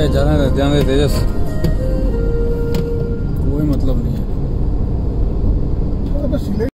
जाना ध्यान दे तेजस, कोई मतलब नहीं है।